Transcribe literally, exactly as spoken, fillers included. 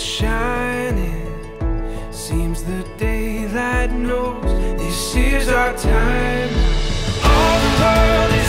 shining. Seems the daylight knows this is our time. All the world is